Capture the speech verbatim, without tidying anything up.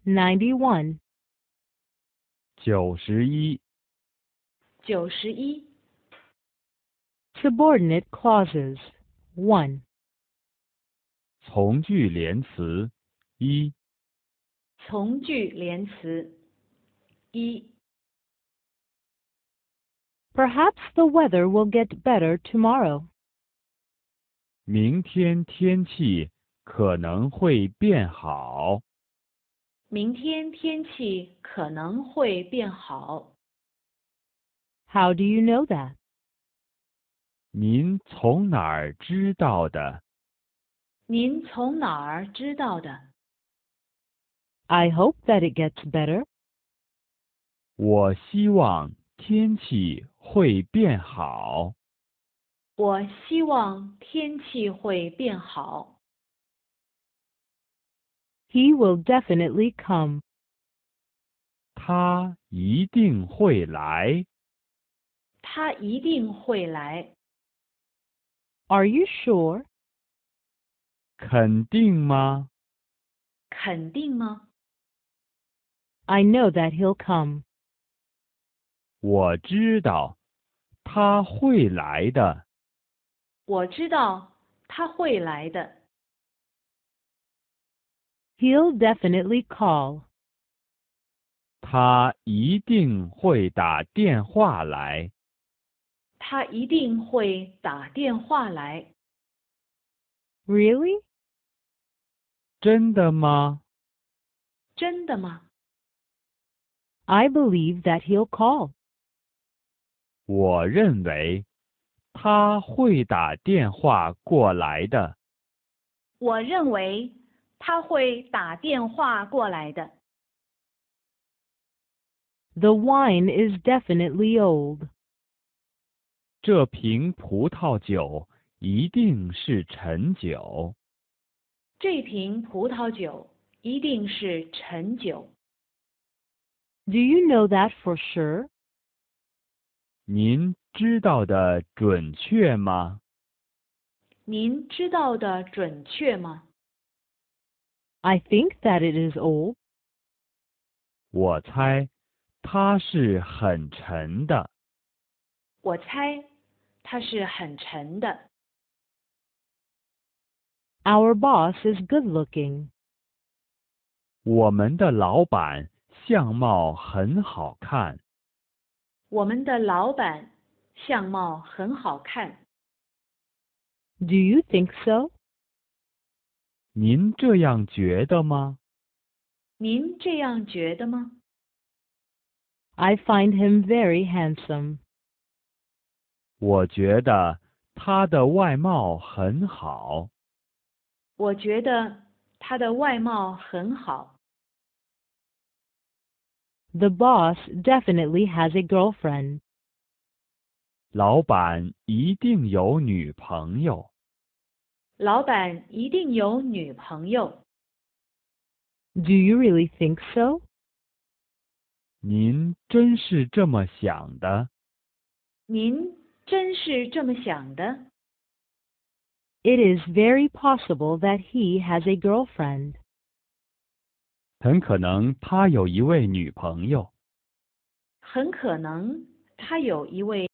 ninety-one. 九十一。 九十一。 Subordinate clauses. one. 从句连词一。 从句连词一。 Perhaps the weather will get better tomorrow. 明天天气可能会变好。 明天天气可能会变好。 How do you know that? 您从哪儿知道的？ 您从哪儿知道的？ I hope that it gets better. 我希望天气会变好。 我希望天气会变好。 He will definitely come. 他一定会来。 他一定会来。 Are you sure? 肯定吗？ 肯定吗？ I know that he'll come. 我知道他会来的。 我知道他会来的。 He'll definitely call. 他一定会打电话来。 他一定会打电话来。 Really? 真的吗？ 真的吗？ I believe that he'll call. 我认为他会打电话过来的。 我认为他会打电话过来的。 The wine is definitely old. 这瓶葡萄酒一定是陈酒。 这瓶葡萄酒一定是陈酒。 Do you know that for sure? 您知道的准确吗？ 您知道的准确吗？ I think that it is old. 我猜它是很沉的。 我猜它是很沉的。 Our boss is good looking. 我们的老板相貌很好看。 我们的老板相貌很好看。 Do you think so? 您这样觉得吗？ 您这样觉得吗？ I find him very handsome. 我觉得他的外貌很好。 我觉得他的外貌很好。 The boss definitely has a girlfriend. 老板一定有女朋友。 老板一定有女朋友。 Do you really think so? 您真是这么想的？ 您真是这么想的？ It is very possible that he has a girlfriend. 很可能他有一位女朋友。 很可能他有一位